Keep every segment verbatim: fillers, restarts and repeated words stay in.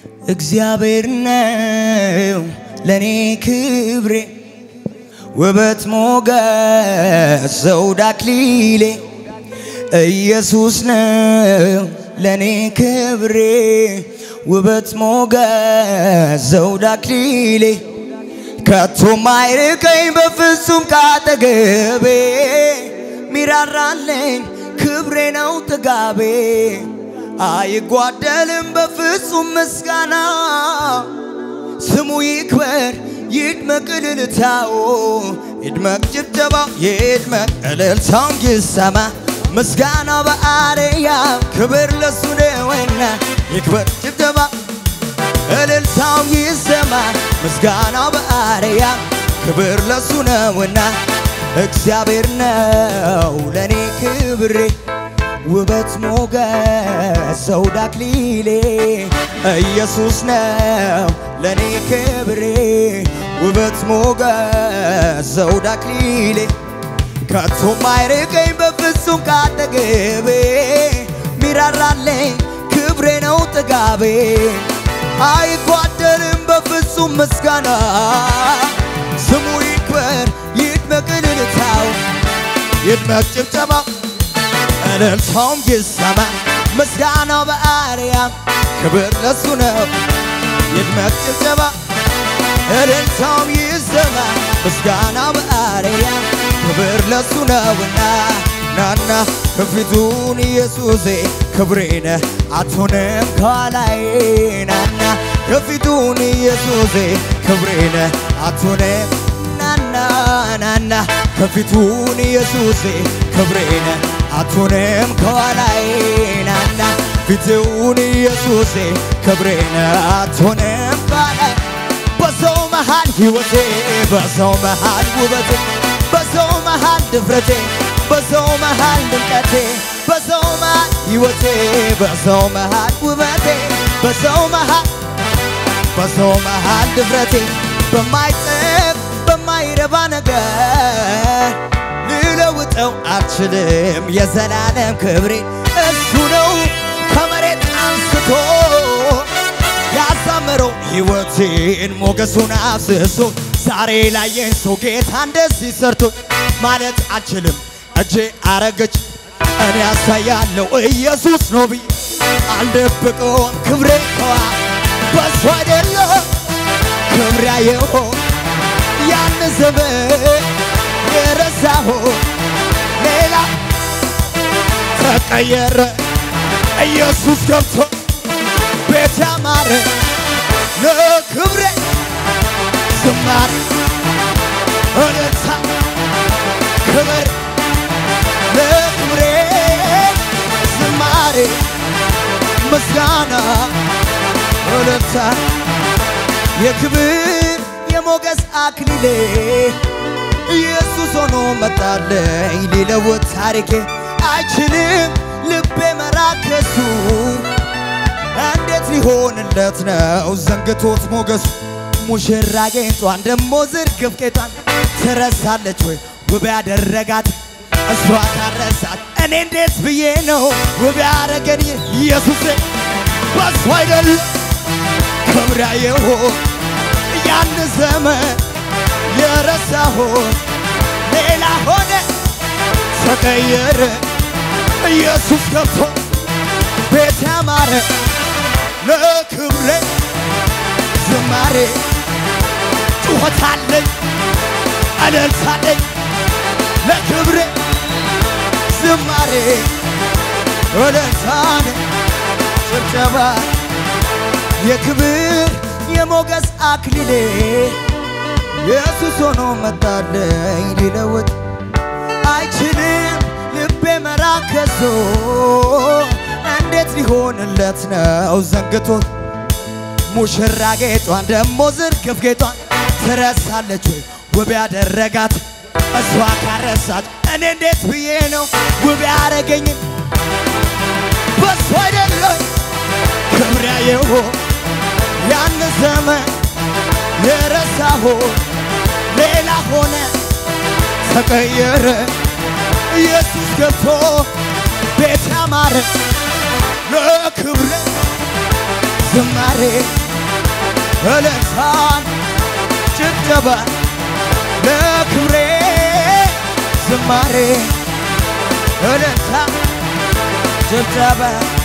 እግዚአብሔር ነው ለኔ ክብሬ ውበት ሞገስ ዘውድ አክሊሌ ኢየሱስ ነው ለኔ ክብሬ ውበት ሞገስ ዘውድ አክሊሌ ከቶ ማይርቀኝ በፍጹም ካጠገቤ ሚራራልኝ ክብሬ ነው ጥጋቤ አይጓደልም በፍጹም ምስጋና ስሙ ይክበር ይድመቅ እልልታው ይድመቅ ጭብጨባው ይድመቅ እልልታው ይሰማ ምስጋና በአርያም ክብር ለሱ ነውና ይክበር ጭብጨባው እልልታው ይሰማ ምስጋና በአርያም ክብር ለሱ ነውና እግዚአብሔር ነው ለኔ ክብሬ ውበት ሞገስ ዘውድ አክሊሌ ኢየሱስ ነው ለኔ ክብሬ ውበት ሞገስ ዘውድ አክሊሌ ከቶ ማይርቀኝ በፍጹም ካጠገቤ ሚራራልኝ ክብሬ ነው ጥጋቤ አይጓደልም በፍጹም ምስጋና ስሙ ይክበር ይድመቅ እልልታው ይድመቅ ጭብጨባው እልልታው ይሰማ ምስጋና በአርያም ክብር ለሱ ነው ይድመቅ ጭብጨባው እልልታው ይሰማ ምስጋና በአርያም ክብር ለሱ ነውና ናና ከፊቱን ኢየሱሴ ክብሬነ አትሆንም ከኋላዬ ናና ከፊቱን ኢየሱሴ ክብሬነ አትሆንም ናና ናና ከፊቱን ኢየሱሴ ክብሬነ አትሆንም ከኋላዬ ናና ፊቱን ኢየሱሴ ክብሬነ አትሆንም ከኋላዬ በሰው መሃል ሕይወቴ በሰው መሃል ውበቴ በሰው መሃል ድፍረቴ በሰው መሃል ድምቀቴ በሰው መሃል ሕይወቴ በሰው መሃል ውበቴ በሰው መሃል በሰው መሃል ድፍረቴ በማይጠብ በማይረባ ነገር ልለውጠው አልችልም የዘላለም ክብሬ እሱ ነው ከመሬት አንስቶ ያሳመረው ሕይወቴን ሞገሱን አፍስሶ ዛሬ ላየኝ ሰው ጌታ እንደዚህ ሰርቶ ማለት አልችልም እጄ አረገች እኔ ያሳያለሁ ኢየሱስ ነው ብዬ አልደብቀውም ክብሬ ከዋ በሱ አይደለም ክብሬ ያየው ያን ዘመን የረሳሁ ሌላ ተቀየረ ኢየሱስ ገብቶ ቤት ያማረ ለክብሬ ዝማሬ እልልታ ክብር ለክብሬ ዝማሬ ምስጋና እልልታ የክብር የሞገስ አክሊሌ ኢየሱስ ሆኖ መጣለኝ ሊለውጥ ታሪኬ አይችልም ልቤ መራከሱ እንዴት ሊሆንለት ነው ዘንግቶት ሞገሱ ሙሽራ ጌጧን ደሞ ዝርግፍ ጌጧን ትረሳለች ወይ ውብ ያደረጋት እሷ ካረሳት እኔ እንዴት ብዬ ነው ውብ ያደረገኝ ኢየሱስ በሱ አይደል ክብር ያየው ያን ዘመን የረሳሁ ሌላ ሆነ ተቀየረ ኢየሱስ ገብቶ ቤት ያማረ ለክብሬ ዝማሬ ጩኸታለኝ እልልታለኝ ለክብሬ ዝማሬ እልልታን ጭብጨባ የክብር የሞገስ አክሊሌ ኢየሱስ ሆኖ መጣለኝ ሊለውጥ አይችልም ልቤ መራከሱ እንዴት ሊሆንለት ነው ዘንግቶት ሙሽራ ጌጧን ደሞ ዝርግፍ ጌጧን ትረሳለች ወይ ውብ ያደረጋት እሷ ካረሳት እኔ እንዴት ብዬ ነው ውብ ያደረገኝ በሱ አይደለም ክብር ያየው ያን ዘመን የረሳሁ ሌላ ሆነ ተቀየረ ኢየሱስ ገብቶ ቤት ያማረ ለክብሬ ዝማሬ እልልታን ጭብጨባ ለክብሬ ዝማሬ እልልታ ጭብጨባ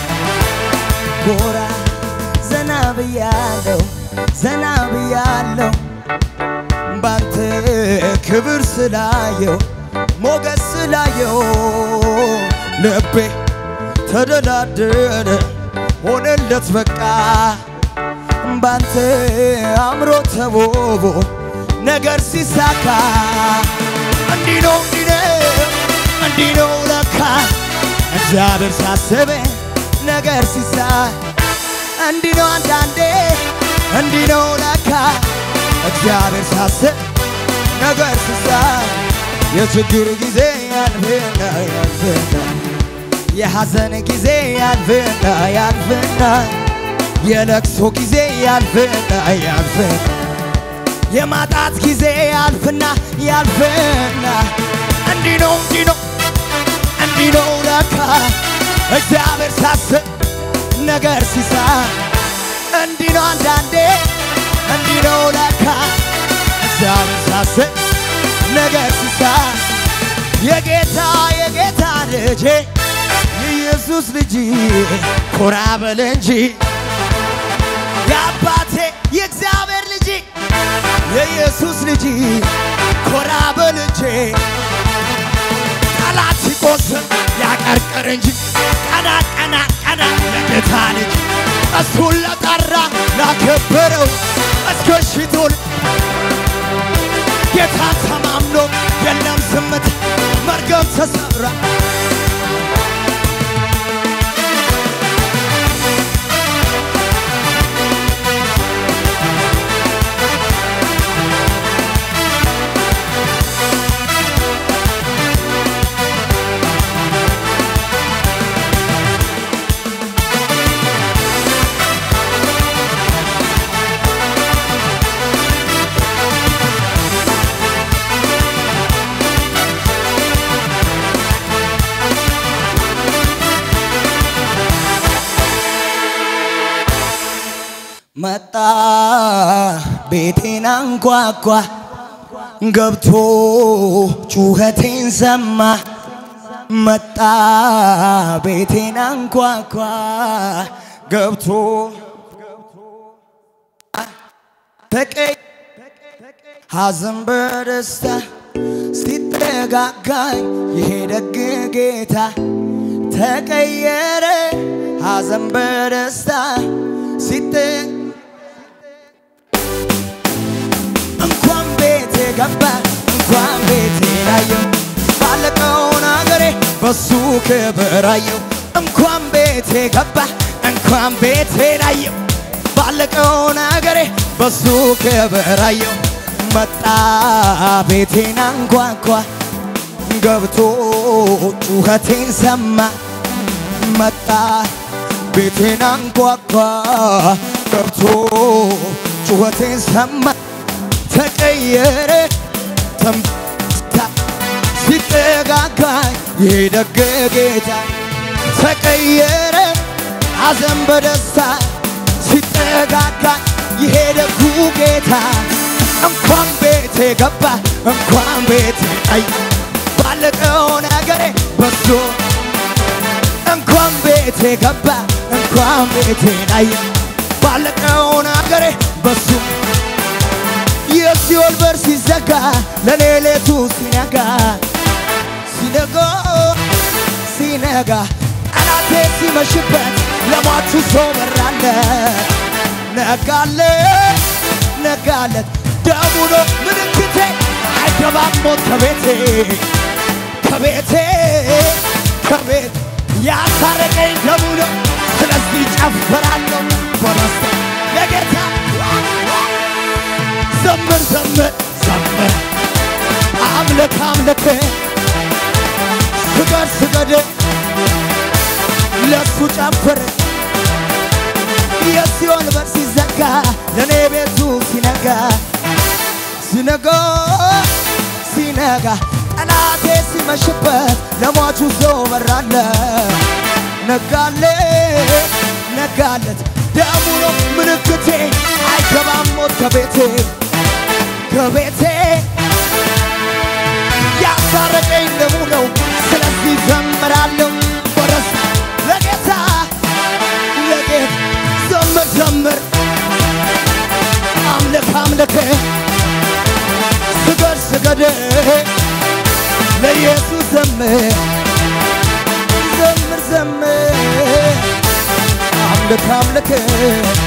ጎራ ዘና ብያለሁ ዘና ብያለሁ ባንተ ክብር ስላየው ሞገስ ስላየው ልቤ ተደላደለ ሆነለት በቃ ባንተ አምሮ ተቦቦ ነገር ሲሳካ እንዲህ ነው እንዲህ ነው እንዲህ ነው ለካ እግዚአብሔር ሳስበ ነገር ሲሳ እንዲህ ነው አንዳንዴ እንዲህ ነው ለካ እግዚአብሔር ሳስብ ነገር ሲሳ የችግር ጊዜ ያልፍና ያልፍና የሐዘን ጊዜ ያልፍና ያልፍና የለቅሶ ጊዜ ያልፍና ያልፍና የማጣት ጊዜ ያልፍና ያልፍና እንዲህ ነው እንዲህ ነው እንዲህ ነው ለካ እግዚአብሔር ሳስብ ነገር ሲሳ እንዲህ ነው አንዳንዴ እንዲህ ነው ለካ እግዚአብሔር ሳስብ ነገር ሲሳ የጌታ የጌታ ልጅ የኢየሱስ ልጅ ኮራ በል እንጂ የአባቴ የእግዚአብሔር ልጅ የኢየሱስ ልጅ ኮራ በል እንጂ ጠላት ሲቆስል ያቀርቅር እንጂ ቀና ቀና ቀና የጌታ ልጅ እሱን ለጠራ ላከበረው እስከ ሽቱን ጌታ ተማምኖ የለም ዝምታ መርገም ተሰራ መጣ ቤቴን አንኳኳ ገብቶ ጩኸቴን ሰማ መጣ ቤቴን አንኳኳ ገብቶ ተቀይ ሐዘን በደስታ ሲጠጋጋኝ ይሄ ደግ ጌታ ተቀየረ ሐዘን በደስታ ሲጠ እንኳን ቤቴ ገባ እንኳን ቤቴ ላየው ባለቀው ነገሬ በሱ ክብር አየው እንኳን ቤቴ ገባ እንኳን ቤቴ ላየው ባለቀው ነገሬ በሱ ክብር አየው መጣ ቤቴን አንኳኳ ገብቶ ጩኸቴን ሰማ መጣ ቤቴን አንኳኳ ገብቶ ጩኸቴን ሰማ ተቀየረ ተምታ ሲጠጋጋኝ የደግ ጌታ ተቀየረ ሐዘን በደስታ ሲጠጋጋኝ የደጉ ጌታ እንኳን ቤቴ ገባ እንኳን ቤቴ አይ ባለቀው ነገሬ በሱ እንኳን ቤቴ ገባ እንኳን ቤቴ አይ ባለቀው ነገሬ በሱ የሲኦል በር ሲዘጋ ለኔ ሌቱ ሲነጋ ሲነጋ ሲነጋ ጠላቴ ሲመሽበት ለሟቹ ሰው በራለ ነጋለት ነጋለት ደሙ ነው ምልክቴ አይገባም ሞት ከቤቴ ከቤቴ ከቤት ያሳረቀኝ ደሙ ነው ስለዚህ ጨፍራለሁ በረስታ ለጌታ ዘምር ዘምር ዘምር አምልክ አምልክ ስገድ ስገድ ለሱ ጨፍር የሲኦል በር ሲዘጋ ለኔ ቤቱ ሲነጋ ሲነጋ ሲነጋ ጠላቴ ሲመሽበት ለሟቹ ሰው በራለ ነጋለት ነጋለት ደሙ ነው ምልክቴ አይገባም ሞት ከቤቴ ከቤቴ ያሳረቀኝ ደሙ ነው ስለዚህ ዘምራለሁ ወረስ ለጌታ ለጌታ ዘምር ዘምር አምልክ አምልክ ስገድ ስገድ ለኢየሱስ ዘምር ዘምር ዘምር አምልክ አምልክ